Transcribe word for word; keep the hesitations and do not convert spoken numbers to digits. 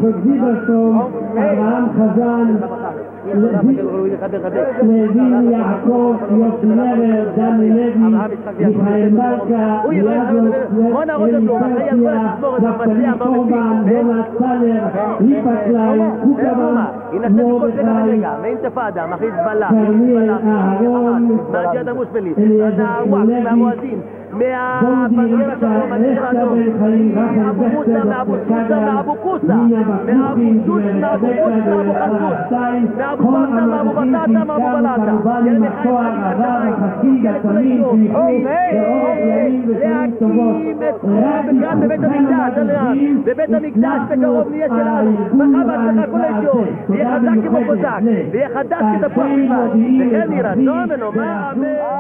זיברסון, אברהם חזן, לוין יעקב, יוסי לבר, דני לוי, מיכאל מלכה, יעזור, אליפרסיה, דפתלי קורבן, דונת סלר, ליפקלאי, קוקמן, מורדכי, כרמיאל אהרון, אליעזר מולבי, מהפנגר השחרומני שלנו, מאבו מוסה, מאבו סוסה, מאבו קוסה, מאבו סוס, מאבו קוסה, מאבו חסוס, מאבו בטה, מאבו בטטה, מאבו בלטה. ילד חיים, להקים את כאן בבית המקדש, בבית המקדש בקרוב נהיה שלנו, וחבט לך כל הישור, יהיה חזק כמו חוזק, ויהיה חדש כתפוח בכלל, וכן ירצון ונאמר אמן.